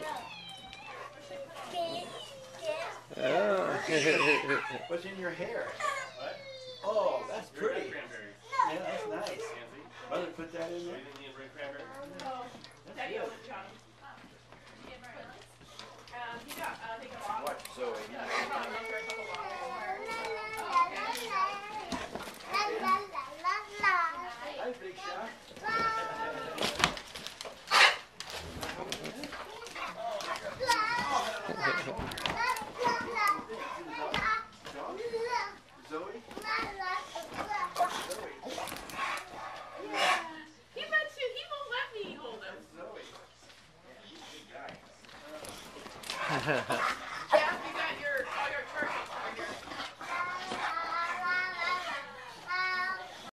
Oh. What's in your hair? What? Oh, that's pretty. Cranberries. Yeah, that's nice. Mother put that in there? Watch Zoe. Hi, Big Shot. Zoe? He won't let me hold him. Zoe. Yeah, he's a good guy.